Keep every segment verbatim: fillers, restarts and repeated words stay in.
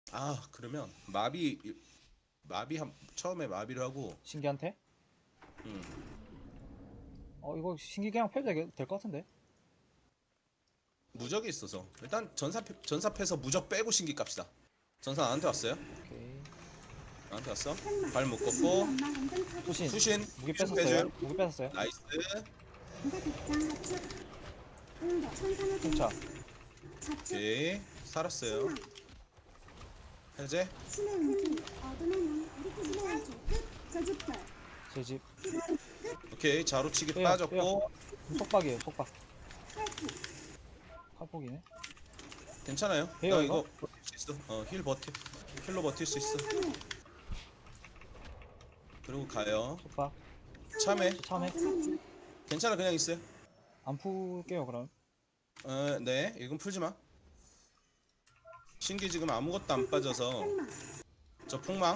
아 그러면 마비 마비 한 처음에 마비를 하고. 신기한테? 음. 어 이거 신기 그냥 패도 될 것 같은데? 무적이 있어서 일단 전사 전사 패서 무적 빼고 신기 깝시다. 전사 나한테 왔어요? 오케이. 나한테 왔어? 발 묶었고 수신. 수신 무기 수신 뺐었어요. 빼줘요. 무기 뺐었어요. 나이스. 풍차. 오케이 살았어요. 해제. 제 집. 오케이 자루치기 빼요, 빠졌고. 속박이에요, 속박. 칼폭이네. 괜찮아요. 돼요, 나 이거? 이거 버틸 수 있어. 어힐 버티 힐로 버틸 수 있어. 그리고 가요. 속박. 참해. 저 참해. 괜찮아 그냥 있어요. 안 풀게요, 그럼. 어, 네 이건 풀지 마. 신기 지금 아무것도 안 빠져서 저 폭망.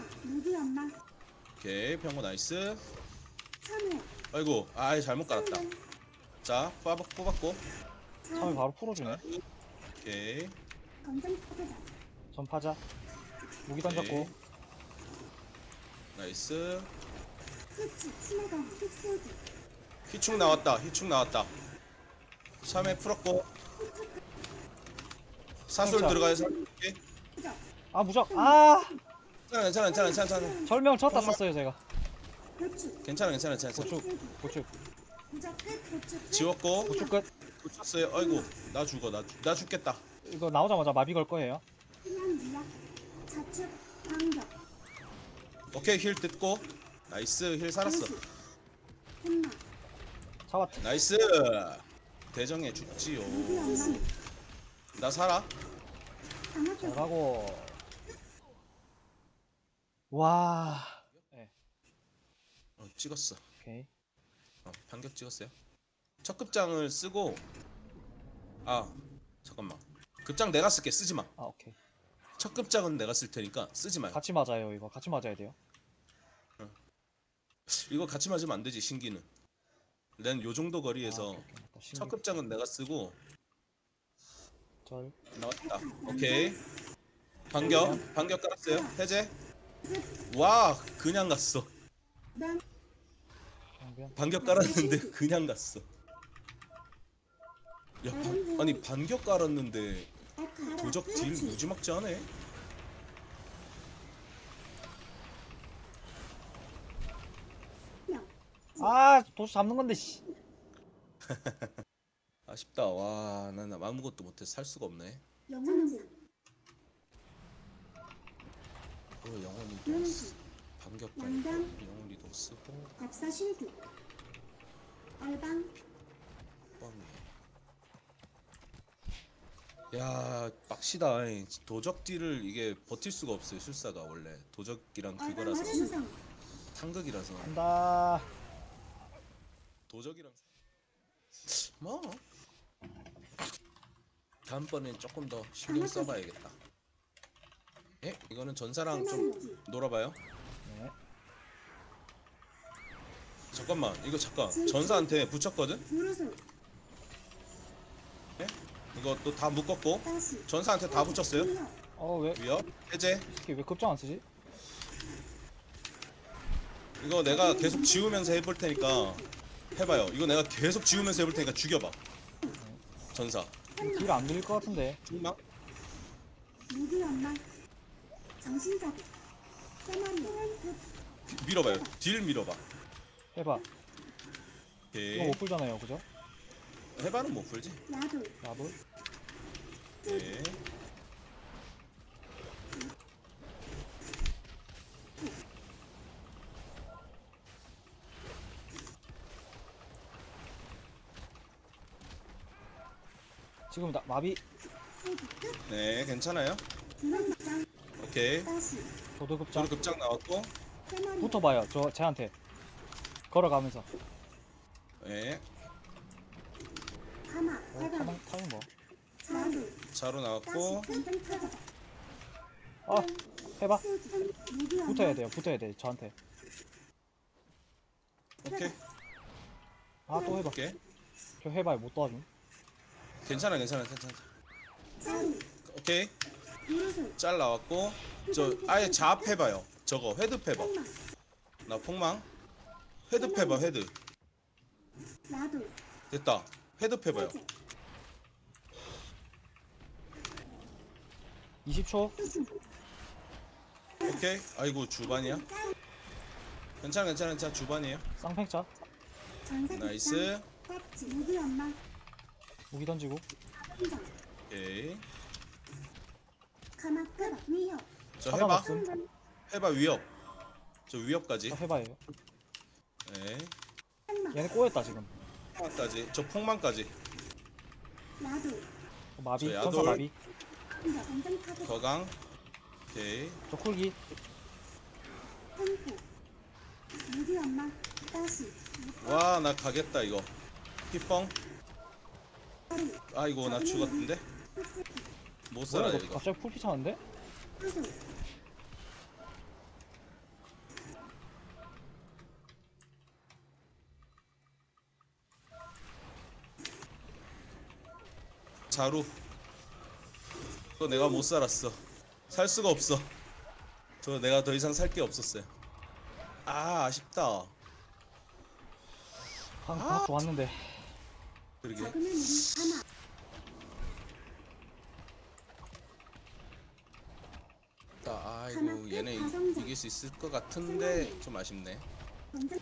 오케이 평고 나이스. 아이고 아이 잘못 깔았다. 자 뽑았, 뽑았고. 참해 바로 풀어주네. 오케이 전파자. 무기 던졌고. 오케이. 나이스. 희축 나왔다 희축 나왔다. 참에 풀었고 사술 진짜. 들어가서. 오케이. 아, 무적. 아! 괜찮아 괜찮아 괜찮아 괜찮아 절명 쳤다 썼어요, 제가. 괜찮아 괜찮아 괜찮아. 고축, 고축. 지웠고 고축 끝. 붙였어요. 아이고 나 죽어 나, 죽- 나 죽겠다. 이거 나오자마자 마비 걸 거예요. 오케이 힐 뜯고 나이스 힐 살았어. 잡았. 나이스. 대정에 죽지요. 나 살아. 잘 가고. 와. 네, 어, 찍었어. 오케이. 어, 반격 찍었어요. 첫 급장을 쓰고. 아 잠깐만 급장 내가 쓸게. 쓰지 마. 아, 오케이. 첫 급장은 내가 쓸 테니까 쓰지 마요. 같이 맞아요, 이거. 같이 맞아야 돼요. 이거 같이 맞으면 안 되지. 신기는 난 요 정도 아, 거리에서 오케이, 오케이. 맞다. 신기. 첫 급장은 내가 쓰고. 절. 나왔다. 오케이 반격 반격 깔았어요. 해제. 와 그냥 갔어. 방변. 반격 깔았는데 그냥 갔어. 야 반, 아니 반격 깔았는데 도적 딜 무지막지하네. 아, 도시 잡는 건데, 씨. 아쉽다. 와, 난 아무것도 못해 살 수가 없네. 어, 영혼이도 쓰- 반격 깔고 영혼이도 쓰고 뻥이야. 야, 빡시다. 이. 도적 딜을 이게 버틸 수가 없어요. 술사가 원래 도적이랑 그거라서 상극이라서 간다. 도적이랑 뭐 다음번엔 조금 더 신경 써봐야겠다. 에? 이거는 전사랑 좀 놀아봐요. 네. 잠깐만 이거 잠깐 전사한테 붙였거든? 네? 이거 또 다 묶었고 전사한테 다 붙였어요. 어, 왜, 위협 해제. 이게 왜 급장 안 쓰지? 이거 내가 계속 지우면서 해볼 테니까 해봐요. 이거 내가 계속 지우면서 해볼 테니까 죽여봐. 전사 딜 안 들릴 것 같은데. 죽나? 디- 밀어봐요. 딜 밀어봐. 해봐. 이거 오케이. 못 풀잖아요, 그죠? 해봐는 못 풀지. 나도. 네. 지금 나, 마비. 네 괜찮아요. 오케이. 도도 급장. 저로 급장 나왔고. 붙어봐요, 저, 쟤한테. 걸어가면서. 네. 어, 타면, 타면 뭐. 자로 나왔고. 아, 해봐. 붙어야 돼요, 붙어야 돼, 저한테. 오케이. 아, 또 해봐. 오케이. 저 해봐요, 못 도와줌. 괜찮아 괜찮아 괜찮아. 오케이. 짤 나왔고 저 아예 자합해봐요. 저거 헤드 패봐. 나 폭망. 헤드 패봐 헤드. 나도 됐다. 헤드 패봐요. 이십 초. 오케이. 아이고 주반이야. 괜찮아 괜찮아 괜찮아 주반이에요. 쌍팽차. 나이스. 무기 엄마 무기 던지고. 오케이. 가마끄 위협 저 차단 해봐. 없음. 해봐 위협. 저 위협까지. 자, 해봐요. 네. 얘네 꼬였다 지금. 폭망까지. 저 폭망까지. 나도 어, 마비. 저 전사 야돌. 마비. 완전 타겟 거강. 오케이. 저 쿨기. 템포 무기 엄마 다시 와 나 가겠다 이거. 피뻥. 허리 아이고 나 죽었는데. 못 뭐야 살아 이거 이거. 갑자기 풀피 차는데? 후수 자루. 그거 내가 못 살았어. 살 수가 없어. 저 내가 더 이상 살 게 없었어요. 아 아쉽다. 방금 아, 좋았는데. 그러게. 적으면 우리 가마 아, 아이고 얘네 이- 이길 수 있을 것 같은데 좀 아쉽네. 완전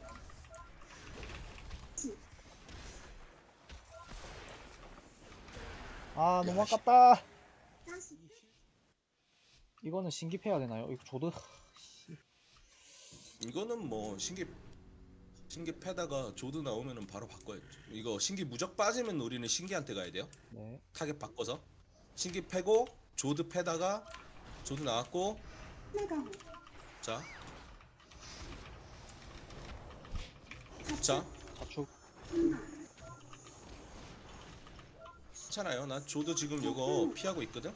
아 너무 야, 씨. 아깝다. 다시 이거는 신기해야 되나요? 이거 조드. 이거는 뭐 신기 신기 패다가 조드 나오면은 바로 바꿔야죠. 이거 신기 무적 빠지면 우리는 신기한테 가야 돼요. 네. 타겟 바꿔서 신기 패고 조드 패다가 조드 나왔고 나가고 자. 자. 자축. 괜찮아요. 나 조드 지금 이거 피하고 있거든.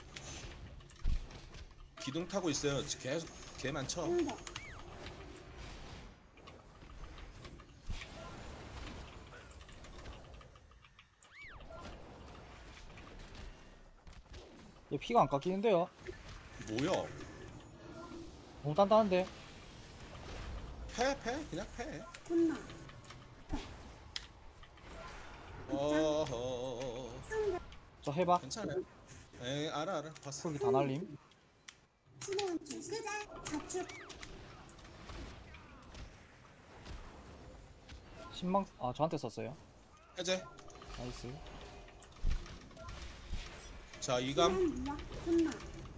기둥 타고 있어요. 계속 개 많죠. 응대 얘 피가 안 깎이는데요? 뭐야? 너무 단단한데? 패 패 그냥 패. 군마 어허. 성격 저 해봐. 괜찮아요. 에 알아 알아 봤어. 쿨기 다 날림. 신의 한줄 쓰자 자축 신망. 아 저한테 썼어요. 해제. 나이스. 자 이감. 신의 물약 군마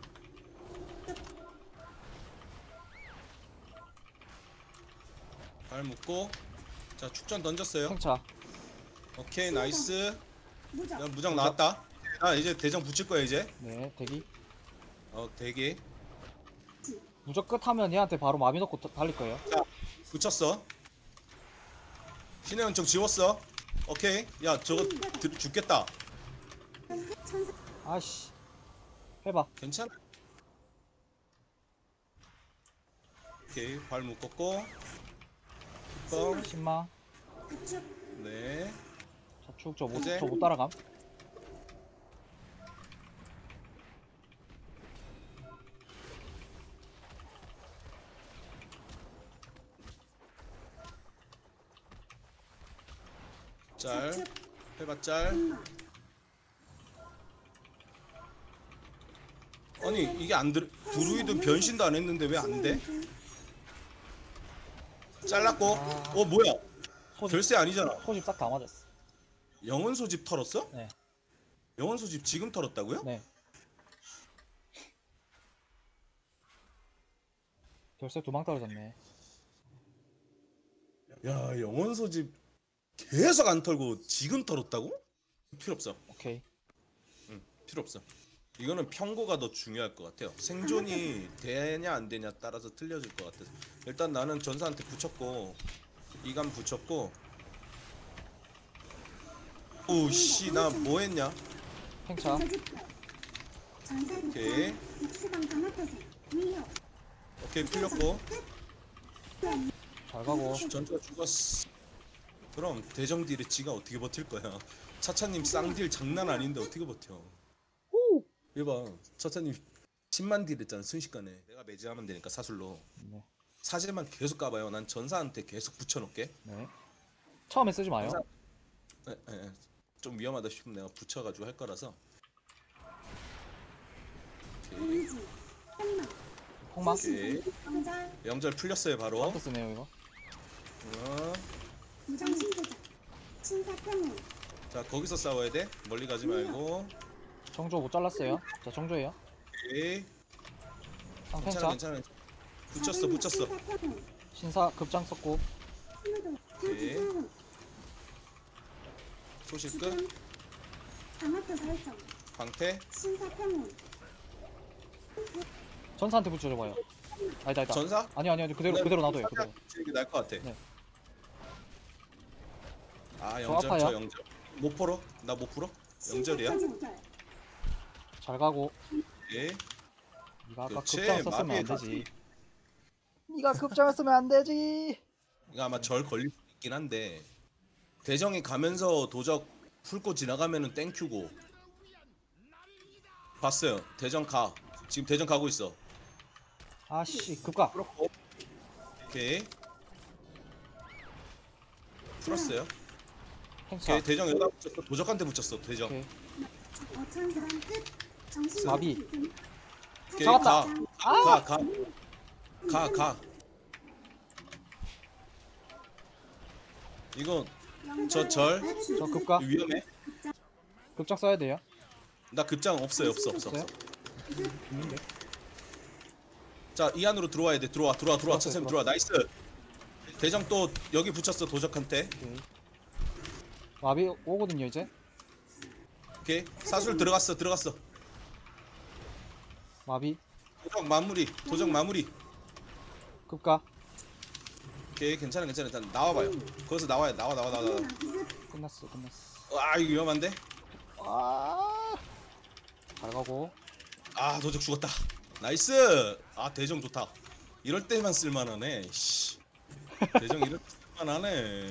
발 묶고. 자 축전 던졌어요. 팽차. 오케이 나이스. 무적 야 무장 나왔다. 아 이제 대장 붙일 거야 이제. 네 대기. 어 대기. 무적 끝 하면 얘한테 바로 마비 넣고 더- 달릴 거예요. 붙였어. 신의 연청 지웠어. 오케이. 야 저거 들, 죽겠다. 천사 아씨. 해봐. 괜찮아. 오케이 발 묶었고. 뻥. 신망. 자축 네. 자축 저못 이제? 저 못 따라감. 짤. 자축 해봐 짤. 군마 아니 이게 안 들. 드루이드 변신도 안 했는데 왜 안 돼? 잘랐고. 아. 어 뭐야? 소집. 결세 아니잖아. 소집 딱 다 맞았어. 영혼 소집 털었어? 네. 영혼 소집 지금 털었다고요? 네. 결세 두 방 떨어졌네. 야 영혼 소집 계속 안 털고 지금 털었다고? 필요 없어. 오케이. 응 필요 없어. 이거는 평고가 더 중요할 것 같아요. 생존이 되냐 안 되냐 따라서 틀려질 것 같아서 일단 나는 전사한테 붙였고 이감 붙였고. 오씨 나 뭐했냐? 팽차. 전사 오케이. 육수방 강화태세 위협 오케이 풀렸고. 잘 가고. 전투가 죽었어. 그럼 대정 딜에 지가 어떻게 버틸 거야? 차차님 쌍딜 장난 아닌데 어떻게 버텨? 오. 이봐 처차님 십만 딜 했잖아 순식간에. 내가 매지하면 되니까 사술로 네. 사제만 계속 까봐요. 난 전사한테 계속 붙여놓게. 네. 처음에 쓰지 마요. 전사 에, 에, 에. 좀 위험하다 싶으면 내가 붙여가지고 할 거라서. 오케이. 데미지. 흑막. 폭망. 오케이. 명절. 영절 풀렸어요 바로. 카운터 쓰네요 이거. 어. 정신조작. 신사평온. 자 거기서 싸워야 돼. 멀리 가지 말고. 정조 못 잘랐어요. 자 정조예요. 오케이. 괜찮아 상펜차. 괜찮아. 붙였어 붙였어. 신사평온. 신사 급장 썼고. 신호도. 오케이. 교지평온. 소실 끝. 지금. 강화도 설정. 방패. 신사평온. 전사한테 붙여줘봐요. 아니다 아니다. 전사. 아니 아니 아니 그대로 그대로 놔둬요. 그대로. 이게 나을 것 같아. 네. 아 저 영절 아파요. 저 영절. 못 풀어? 나 못 풀어? 영절이야? 신사평온. 잘 가고. 예. 네가 아까 그렇지, 급장 썼으면 안 마비의 되지. 네가 급장을 쓰면 안 되지. 이거 아마 절 걸릴 수 있긴 한데 대정이 가면서 도적 풀고 지나가면은 땡큐고. 봤어요. 대정 가. 지금 대정 가고 있어. 아씨 급가. 풀었고. 오케이. 풀었어요. 행사. 오케이 대정 여기다 붙였어. 도적한테 붙였어. 대정. 오케이. 어천사랑 끝. 정신. 마비. 오케이 잡았다. 가. 아! 가 가. 가 가. 이거 저 절? 저 급가. 위험해. 급장 써야 돼요. 나 급장 없어요. 없어 없어 없어. 있는데. 자 이 안으로 들어와야 돼. 들어와 들어와 들어와. 들어왔어요, 차쌤 들어와. 나이스. 대정 또 여기 붙였어. 도적한테. 오케이. 마비 오거든요 이제. 오케이. 사술 들어갔어. 들어갔어. 마비 도적 마무리. 도적 마무리. 급가. 오케이. 괜찮아 괜찮아. 일단 나와봐요. 거기서 나와요. 나와 나와 나와. 나와. 끝났어 끝났어. 아 이거 위험한데? 아. 잘 가고. 아 도적 죽었다. 나이스. 아 대정 좋다. 이럴 때만 쓸만하네. 씨. 대정 이럴 때 쓸만하네.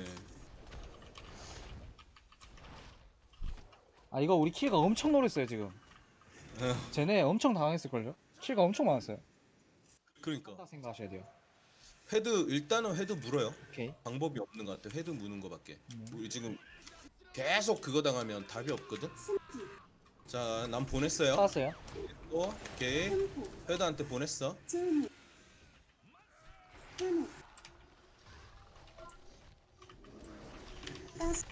아 이거 우리 킬가 엄청 노렸어요 지금. 어, 쟤네 엄청 당황했을걸요? 킬가 엄청 많았어요. 그러니까 딱 생각하셔야 돼요. 헤드 일단은 헤드 물어요. 오케이. 방법이 없는 것 같아. 헤드 무는 거밖에. 음. 우리 지금 계속 그거 당하면 답이 없거든. 자, 난 보냈어요. 찾았어요. 또 오케이. 템포. 헤드한테 보냈어. 질문. 해목. 가스.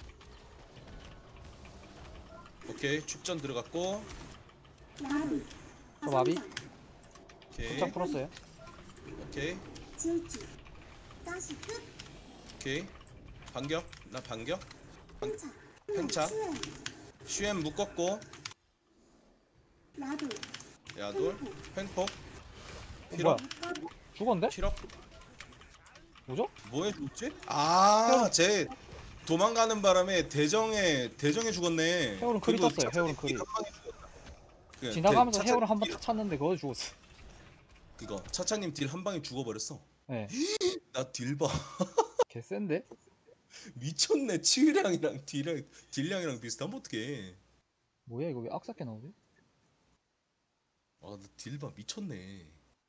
오케이. 축전 들어갔고. 마비. 저 마비? 오케이. 급장 풀었어요. 오케이. 질주. 가시 끝. 오케이. 반격. 나 반격. 펜차. 펜차. 수행. 슈엠 묶었고. 라돌. 야돌. 횡폭. 어, 필업. 뭐야? 죽었는데? 필업. 뭐죠? 뭐 해줬지? 아, 쟤 도망가는 바람에 대정에 대정에 죽었네. 헤어는 크리 그리고 떴어요, 헤어는 크리. 한 방에 죽었다. 그, 지나가면서 대- 헤어를 한 번 차차님 탁 찼는데 그거 죽었어. 딜- 그거 차차님 딜 한 방에 죽어버렸어. 네. 나 딜 봐. 개센데? 미쳤네. 치유량이랑 딜량 딜량이랑 비슷하면 어떡해. 뭐야 이거 왜 악사게 나오지? 아, 나 딜 봐. 미쳤네.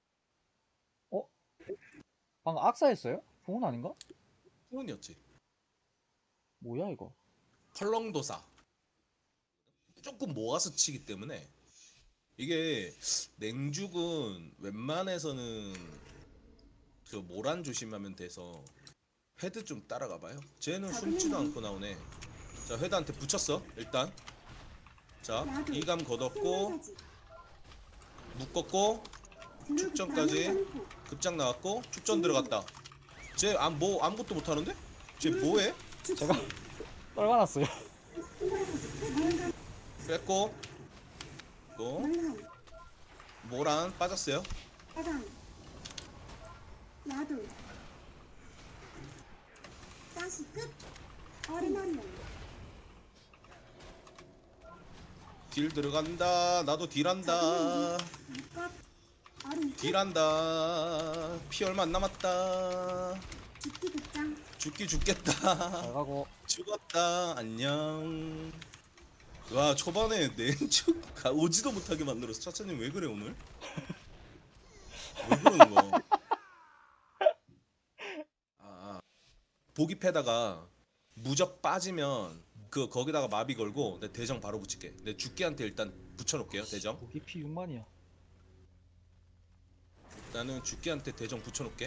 방금 악사했어요? 풍은 아닌가? 후원이었지. 뭐야 이거? 펄렁도사. 조금 모아서 치기 때문에 이게 냉죽은 웬만해서는 그 모란 조심하면 돼서 헤드 좀 따라가 봐요. 쟤는 숨지도 않고 나오네. 자, 헤드한테 붙였어. 일단. 자, 라돌. 이감 걷었고 흉내사지. 묶었고 축전까지. 템포. 급장 나왔고 축전 들어갔다. 쟤 아, 뭐 아무것도 못 하는데? 쟤 뭐해? 제가 떨궈놨어요. 물간. 뺐고 또 물한. 모란 빠졌어요. 해방. 라돌. 가시 끝. 어린 한명. 딜 들어간다. 나도 딜한다. 물것. 어린 끝. 딜한다. 피 얼마 안 남았다. 죽기 극장. 죽기 죽겠다. 잘 가고. 죽었다. 안녕. 와 초반에 내쭉 오지도 못하게 만들어서 차차님 왜 그래 오늘? 왜 그러는 거야? 아, 아. 보기 패다가 무적 빠지면 그 거기다가 마비 걸고 내 대정 바로 붙일게. 내 죽기한테 일단 붙여놓을게요 대정. 고기 피 육만이야. 나는 죽기한테 대정 붙여놓을게.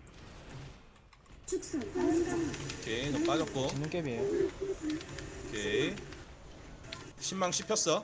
축소 원감 오케이 너 빠졌고. 짓는 갭이에요. 오케이 신망 씹혔어.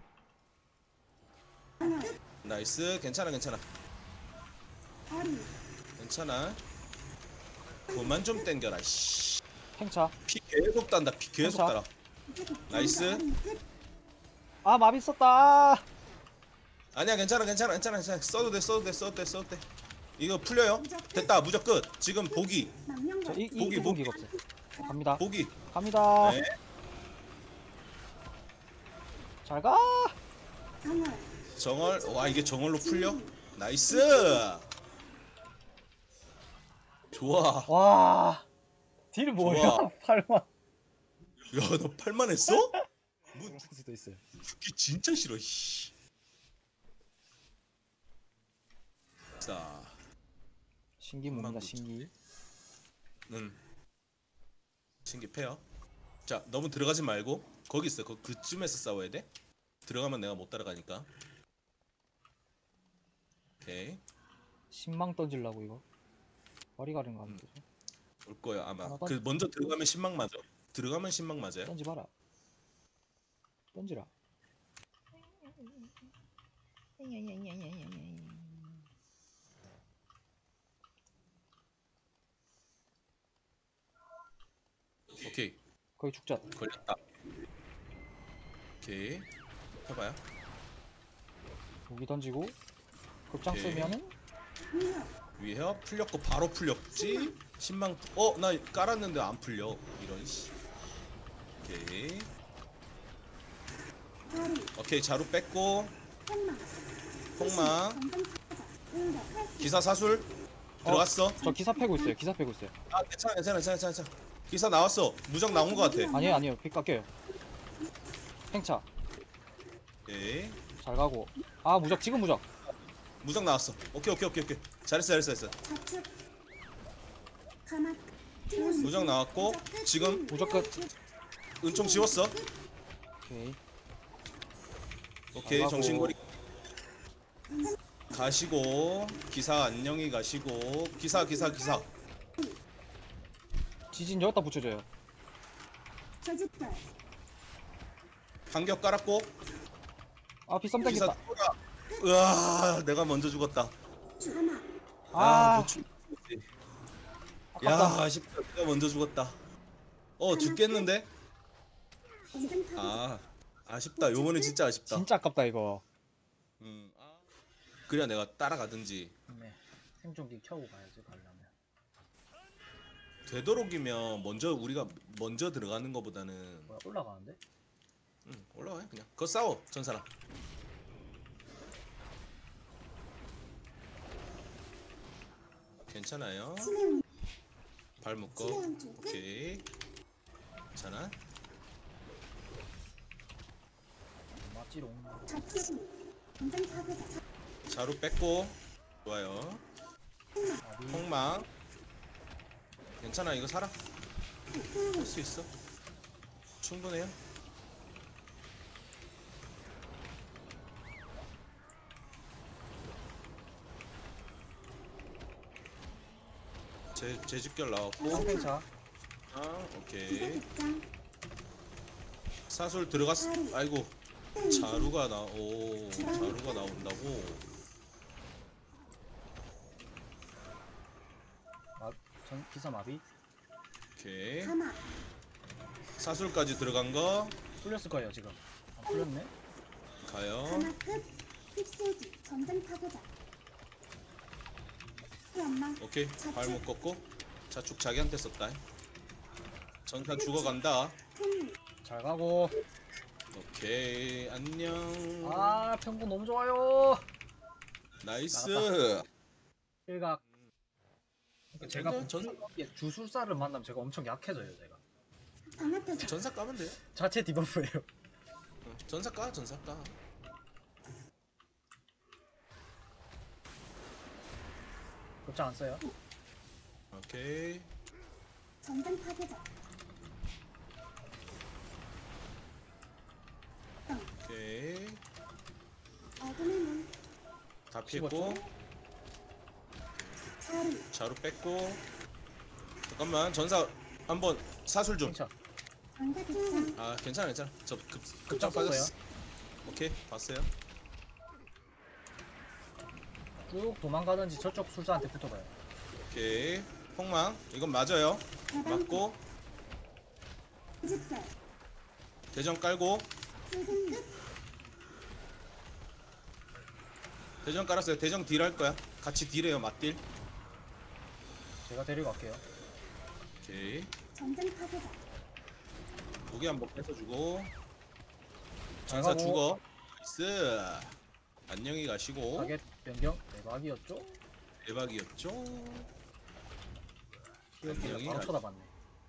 끝 나이스 괜찮아 괜찮아 어린 괜찮아. 그만 좀 땡겨라. 씨. 팽차. 피 계속 단다. 피 계속 괜찮아. 달아. 나이스. 어린 끝 아 마비 썼다. 아니야 괜찮아 괜찮아 괜찮아 괜찮아. 써도 돼 써도 돼 써도 돼 써도 돼. 이거 풀려요. 됐다 무적 끝. 지금 보기 망령거 저이 이 보기, 이 보기. 공기가 없어. 어, 갑니다. 보기. 갑니다. 네. 잘 가. 정월 정월. 와 이게 정월로 풀려? 나이스. 좋아. 와. 딜 뭐야? 좋아. 팔만. 야 너 팔만 했어? 뭐 할 수도 있어요. 죽기 진짜 싫어. 씨. 자. 신기 뭡니다. 신기. 는 신기 패요. 자 너무 들어가지 말고 거기 있어. 그 그쯤에서 싸워야 돼. 들어가면 내가 못 따라가니까. 오케이 신망 던질라고 이거. 머리 가른 거 아니죠? 올 거야 아마. 하나 그 먼저 들어가면 신망 맞아. 들어가면 신망 맞아요. 던지 봐라. 던지라. 오케이 거의 죽자. 걸렸다. 오케이 해봐요. 무기 던지고 급장 오케이. 쓰면은 위협 위헤어 풀렸고 바로 풀렸지. 신망 어나 깔았는데 안 풀려. 이런 씨. 오케이 어린 오케이 자루 뺐고 폭망 폭망 전쟁 타자 응격 탈퇴 기사 사술 들어갔어. 저 기사 패고 있어요. 기사 패고 있어요. 아 괜찮아 괜찮아 괜찮아 괜찮아. 기사 나왔어. 무적 나온 거 같아. 아니에요 아니에요. 피 깎여요. 팽차. 오케이 잘 가고. 아 무적 지금 무적. 무적 나왔어. 오케이 오케이 오케이 오케이 잘했어 잘했어 잘했어. 자축 가막 무적 나왔고 지금 무적 끝. 은총 지웠어. 오케이. 오케이 나가고. 정신거리 가시고 기사 안녕히 가시고 기사 기사 기사 지진 여기다 붙여줘요. 저집결 반격 깔았고 아 비썸 기사 땡겼다. 돌아. 으아 내가 먼저 죽었다. 가막 아 못 죽었지. 야 아깝다. 아쉽다. 내가 먼저 죽었다. 어 죽겠는데? 전쟁 타자 아 아쉽다. 요번엔 진짜 아쉽다. 진짜 아깝다 이거. 음, 아. 그래야 내가 따라가든지. 네. 생존기 켜고 가야지 가려면. 되도록이면 먼저 우리가 먼저 들어가는 것보다는 뭐야 올라가는데? 응, 올라와요 그냥. 그거 싸워 전사랑. 괜찮아요. 신의 발 묶어. 신의 한쪽 끝 오케이. 괜찮아. 맞지롱. 자축 전쟁 타자 자루 뺐고. 좋아요. 폭망. 괜찮아 이거 살아. 할 수 있어. 충분해요. 제 제집결 나왔고. 팽차. 아 오케이. 기사극장 사술 들어갔어. 아이고 자루가 나오 자루가 나온다고. 마, 전 기사 마비. 오케이 가막 사술까지 들어간 거 풀렸을 거예요 지금. 아, 풀렸네. 가요. 가막 끝 휩쓸기 전쟁 타고자 연막 오케이 발 묶었고 자축 자기한테 썼다. 전사 죽어간다. 큰일 잘 가고. 오케이 안녕. 아 평구 너무 좋아요. 나이스. 일각. 그러니까 제가 근데 전사 주술사를 만나면 제가 엄청 약해져요 제가. 방아태자 전사 까면 돼요. 자체 디버프예요. 전사 까 전사 까. 급장 안 써요. 오케이. 전장 파괴자. 오케이. 어둠의 문. 다 피했고 자루. 자루 뺐고. 잠깐만 전사 한번 사술 좀. 팽차. 전사 급장. 아 괜찮아 괜찮아. 저급 급장 급장 빠졌어. 썼어요. 오케이 봤어요. 쭉 도망가든지 저쪽 술사한테 붙어봐요. 오케이. 폭망 이건 맞아요. 대방. 맞고 집살. 대전 깔고 슬금 끝. 대전 깔았어요. 대전 딜 할 거야. 같이 딜해요. 맞딜. 제가 데리고 갈게요. 오케이. 전장 파괴자. 무게 한번 뺏어주고 잘 전사 가고. 죽어. 나이스. 안녕히 가시고. 타겟 변경 대박이었죠? 대박이었죠. 안녕히 바로 가. 쳐다봤네.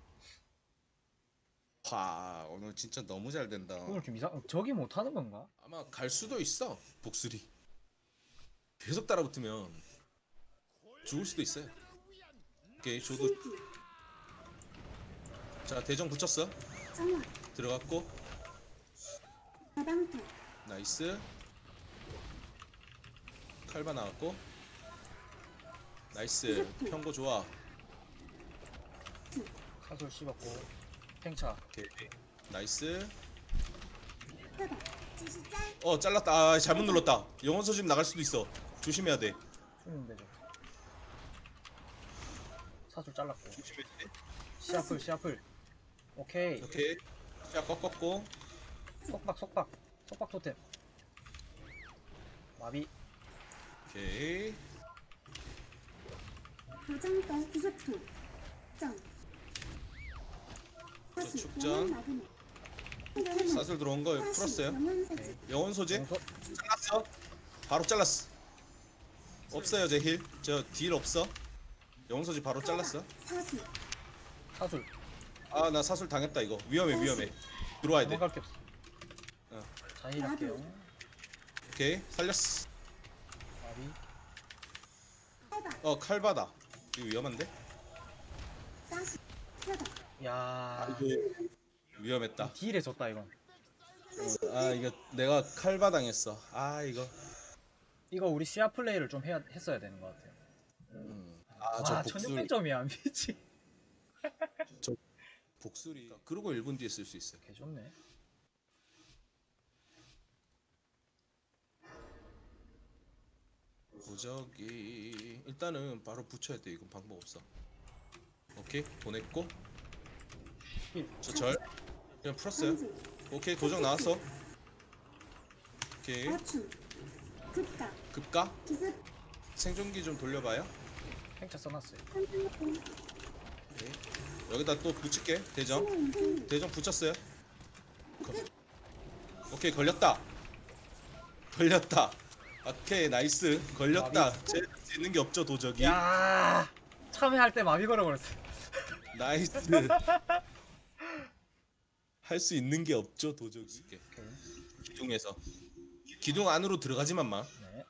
와 오늘 진짜 너무 잘 된다. 오늘 좀 이상. 저기 못하는 건가? 아마 갈 수도 있어. 복술이 계속 따라붙으면 죽을 수도 있어요. 오케이 저도. 신기. 자 대정 붙였어. 정화. 들어갔고 다방패. 나이스. 칼바 나왔고 나이스. 평고 좋아. 사술 씹었고. 팽차. 오케이 나이스. 뼈다. 지시짤. 어 잘랐다. 아 잘못 눌렀다. 영혼 소집 나갈 수도 있어. 조심해야 돼. 풀면 되죠. 사술 잘랐고. 조심해야 돼. 시아플 시아플. 오케이. 오케이. 자 꺾었고 속박 속박. 속박 토템. 마비. 오케이. 도장떨 구속토. 정. 사수. 축전. 영혼 마그네. 사슬 들어온 거 풀었어요. 영혼사지. 영혼 소집 용서. 잘랐어. 바로 잘랐어. 없어요 제 힐. 저 딜 없어. 영혼 소집 바로 잘랐어. 사수. 사술. 아 나 사술 당했다 이거. 위험해 위험해. 들어와야 돼. 도망갈 게 없어. 어. 자힐할게요. 오케이 살렸어. 마비. 칼바. 어 칼바다. 이거 위험한데? 사수. 뼈다. 야. 위험했다. 딜에 졌다 이건. 아 이거 내가 칼바 당했어. 아 이거. 이거 우리 시야 플레이를 좀 해야 했어야 되는 것 같아요. 음. 아저 와, 복술 천육백 점이야 미치. 복술이. 그러고 일 분 뒤에 쓸 수 있어. 개 좋네. 도적이 일단은 바로 붙여야 돼. 이건 방법 없어. 오케이 보냈고 힐. 저 절 그냥 풀었어요. 한지. 오케이 도적 나왔어. 오케이 어춤. 급가. 급가 기습. 생존기 좀 돌려봐요. 팽차 써놨어요. 한승공. 오케이. 여기다 또 붙일게. 대정 신호인생. 대정 붙였어요. 거- 오케이 걸렸다. 걸렸다. 오케이 나이스 걸렸다. 제 있는 게 없죠 도적이. 야. 참여할 때 마비 걸어버렸어. 나이스. 할 수 있는 게 없죠 도적이. 이렇게 오케이. 기둥에서 기둥 안으로 들어가지만 마. 네.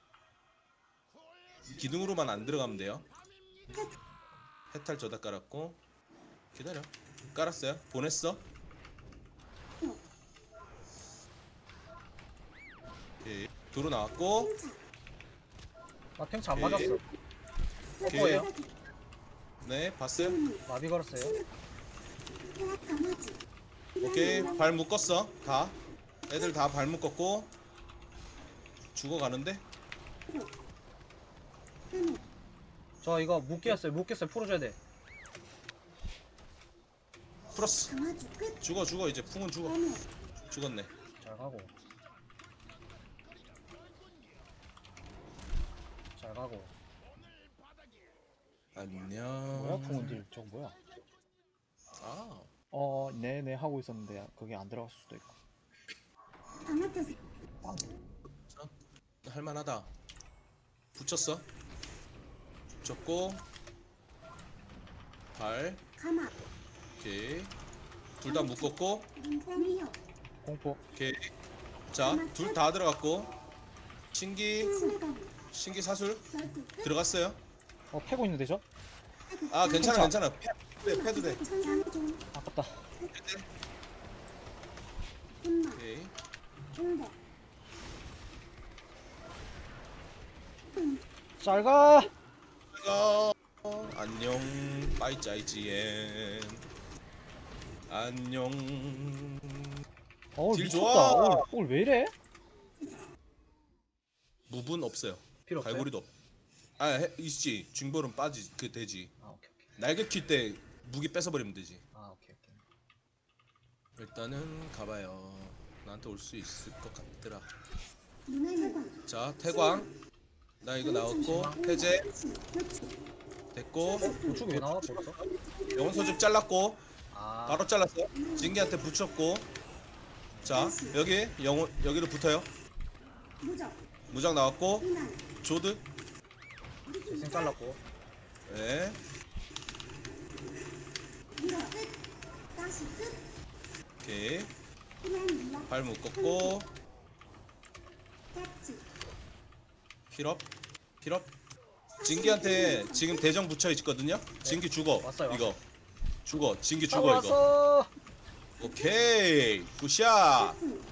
기둥으로만 안 들어가면 돼요. 해탈 저다 깔았고 기다려. 깔았어요. 보냈어. 오케이 도로 나왔고 행차. 나 팽차 안 오케이. 맞았어. 오케이. 뭐예요? 네 봤어요. 신호. 마비 걸었어요. 폐악 강화지. 오케이 발 묶었어. 다 애들 다 발 묶었고 죽어가는데 한호. 저 이거 묶였어요. 묶였어요. 풀어줘야 돼. 풀었어. 강화주 끝. 죽어 죽어 이제 풍은 죽어. 한호. 죽었네. 잘 가고. 잘 가고. 안녕. 뭐야 풍은딜 저거 뭐야? 아 어 네네 하고 있었는데 그게 안 들어갔을 수도 있고. 강화태세. 빵. 할만하다. 붙였어. 붙였고 발 가마. 오케이 둘 다 묶었고 눈뽕 위협. 공포. 오케이 자, 둘 다 들어갔고 신기 신의검 신기 사술 열두 끝 들어갔어요. 어 패고 있는데 저? 아 괜찮아 괜찮아. 괜찮아. 패, 패도 돼. 천상종 아깝다. 분마 오케이. 중복 짤가. 어, 안녕 빠이짜이지엔 안녕. 어 딜 미쳤다. 좋아. 오늘, 오늘 왜 이래? 무분 없어요. 필요 없어요. 갈고리도 없. 아 해, 있지. 중벌은 빠지 그 되지. 아 오케이 오케이. 날개 킬 때 무기 뺏어버리면 되지. 아 오케이 오케이. 일단은 가봐요. 나한테 올 수 있을 것 같더라. 문화 해광 자 태광. 나 이거 나왔고 해제 교치 됐고 우측이 왜 나와 벌써? 영혼 소집 잘랐고 아 바로 잘랐어. 진기한테 붙였고. 자 여기 영혼 여기로 붙어요. 무적 무장 나왔고 비난 조드. 생 잘랐고. 네. 밀어 끝 다시 끝 오케이. 비난 밀어 발 묶었고 깍지 필업 필업. 진기한테 지금 대정 붙여 있거든요. 진기 죽어. 왔어요, 이거 죽어. 진기 아, 죽어 이거. 왔어. 오케이 굿샷. 음,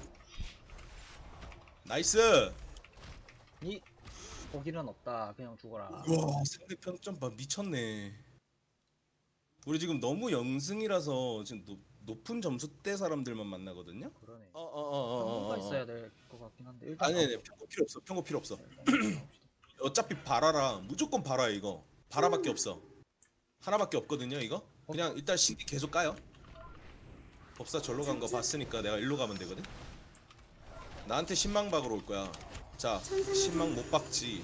나이스. 이 고기는 없다. 그냥 죽어라. 와 상대 평점 봐 미쳤네. 우리 지금 너무 영승이라서 지금 높, 높은 점수대 사람들만 만나거든요. 그러네. 어어어어어. 평가 있어야 될 것 같긴 한데 일단 아니 아니 평고 필요 없어. 평고 필요 없어. 가봅시다. 어차피 바라라 무조건 바라 이거. 바라밖에 없어. 하나밖에 없거든요 이거. 그냥 일단 신기 계속 까요. 법사 절로 간 거 봤으니까 내가 일로 가면 되거든. 나한테 신망 박으러 올 거야. 자 신망 못 박지.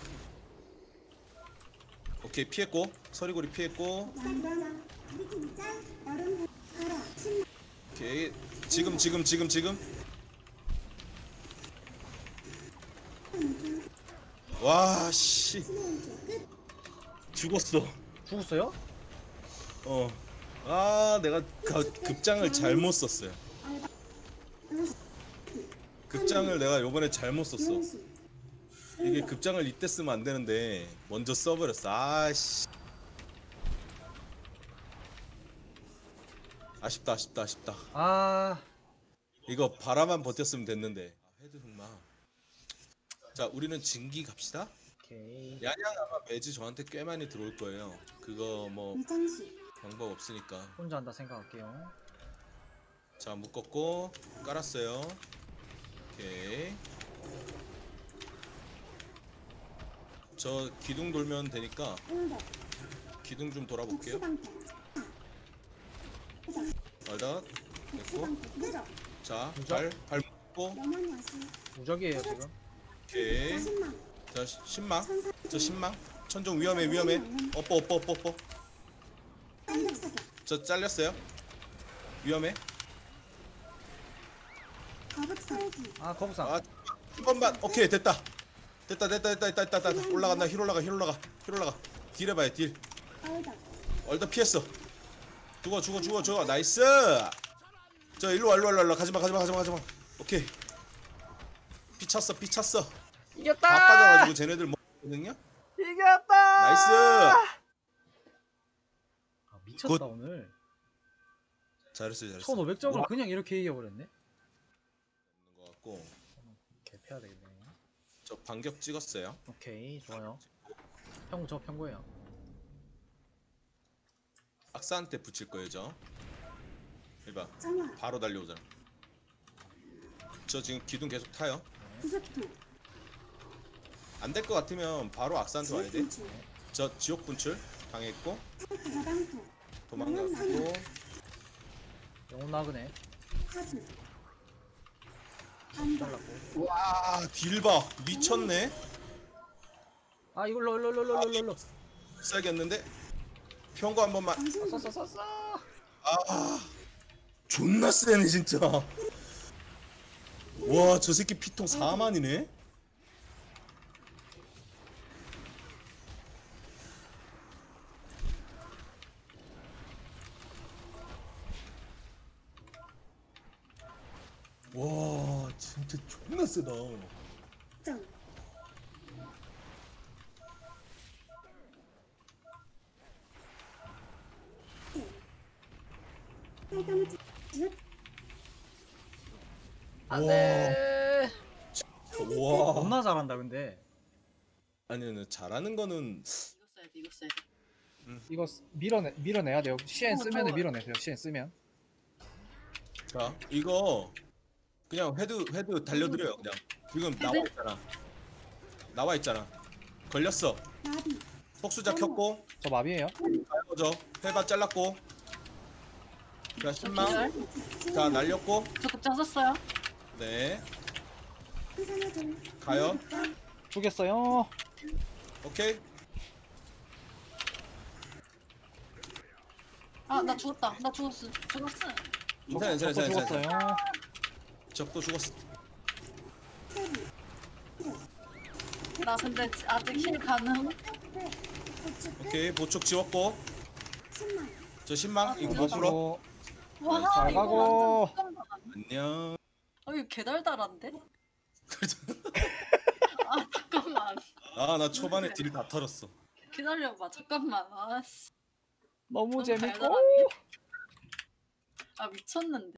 오케이 피했고 서리고리 피했고. 남자 미팅 짤 얼음 가라 신나 오케이 지금 지금 지금 지금. 운주 와씨 신의운주 끝 죽었어. 죽었어요? 어. 아 내가 가, 급장을 잘못 썼어요. 알바 으스 급장을 내가 요번에 잘못 썼어. 용수 이게 급장을 이때 쓰면 안 되는데 먼저 써버렸어. 아씨. 아쉽다 아쉽다 아쉽다. 아 이거 바라만 버텼으면 됐는데. 아, 헤드 흑마. 자 우리는 진기 갑시다. 오케이. 야냥 아마 매지 저한테 꽤 많이 들어올 거예요. 그거 뭐 위장수 방법 없으니까. 혼자 한다 생각할게요. 자 묶었고 깔았어요. 오케이. 저 기둥 돌면 되니까 응복 기둥 좀 돌아볼게요. 복수방패 알다 됐고. 복수방패 무적 자발발 묶고 영원 야수 무적이에요 지금. 오케이. 자신망 자 시- 신망 천사 저 신망 천정 위험해 위험해. 어뻐 어뻐 어뻐 어뻐. 쌍벽사격 저 잘렸어요. 위험해. 거북살기 아 거북상. 아 한 번만. 오케이 됐다 됐다 됐다 됐다 됐다 됐다 됐다. 올라간다. 힐 올라가 힐 올라가 힐 올라가. 딜 해봐요 딜. 얼덕 얼더 피했어. 죽어 죽어 죽어 죽어. 나이스. 저 일로 와 일로 와 일로 와. 가지마 가지마 가지마 가지마. 오케이. 피 찼어 피 찼어. 이겼다. 다 빠져가지고 쟤네들 먹거든요. 이겼다. 나이스. 아, 미쳤다 굿. 오늘. 잘했어 잘했어. 천오백 점을 와. 그냥 이렇게 이겨버렸네. 있는 것 같고 개패야 되겠네. 저 반격 찍었어요. 오케이 좋아요. 평구 저 평구예요. 악사한테 붙일 거예요 저. 이봐 정화 바로 달려오잖아. 저 지금 기둥 계속 타요. 구속토 안 될 것 같으면 바로 악사한테 와야 돼. 지옥분출 저 지옥 분출 당했고 다방토 도망갔고. 영혼 나그네. 하수 안박 잘랐고. 와 딜봐 미쳤네. 아 이걸로 일로 일로 일로 일로 일로. 비싸겠는데. 평고 한 번만. 정신 썼어 썼어. 아 존나 세네 진짜. 와 저 새끼 피통 사만이네. 와 진짜 쟤 존나 세다. 점. 살감을 지워 안돼. 와. 겁나 잘한다 근데. 아니 아니 잘하는 거는 이거 써야 돼 이거 써야 돼. 이거 쓰- 밀어내 밀어내야 돼요. 시엔 어, 쓰면은 저거. 밀어내세요. 시엔 쓰면. 자 이거 그냥 헤드 헤드 달려드려요 그냥. 지금 나와 있잖아. 나와 있잖아. 걸렸어. 나비 속수자 켰고 저 마비예요. 가요죠. 해바 잘랐고. 자 신망. 기절. 자 날렸고. 저 급장 썼어요. 네 회상의 종 가요. 죽였어요. 오케이. 아 나 죽었다. 나 죽었어. 죽었어. 괜찮아 괜찮아 저거 괜찮아. 죽었어요. 적도 죽었어. 세비 나 근데 아직 힐 가능. 고축 오케이 보촉 지웠고. 신망 저 신망 아, 이거 이거 못 풀어. 가고 와 잘 이거 가고. 완전 잠깐만. 안녕. 어 이거 개달달한데? 아 잠깐만. 아 나 초반에 딜 다 털었어. 기다려봐. 잠깐만. 아씨. 너무 너무 재밌고. 달달한데? 아 미쳤는데.